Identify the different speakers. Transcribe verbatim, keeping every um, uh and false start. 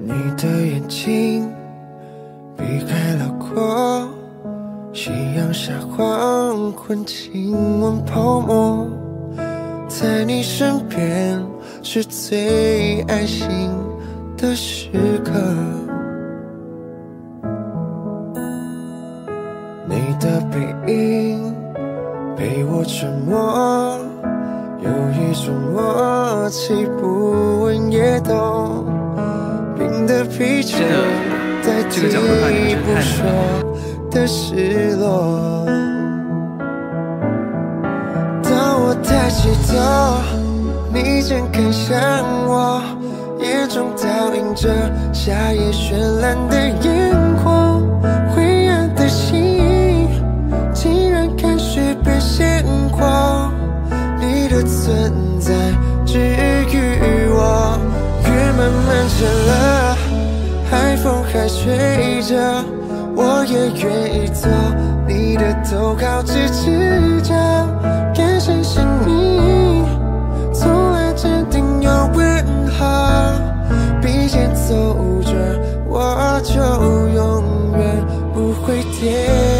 Speaker 1: 你的眼睛避开了过，夕阳下黄昏亲吻泡沫，在你身边是最安心的时刻。你的背影陪我沉默，有一种默契，不问也懂。冰的啤酒代替不说的失落。当我抬起头，你正看向我，眼中倒映着夏夜绚烂的眼眶。灰暗的心竟然开始被鲜活，你的存在治愈我。雨慢慢沉了，海风还吹着，我也愿意做你的头靠着指角，更相信你从来坚定又温和，并肩走着，我就永远不会跌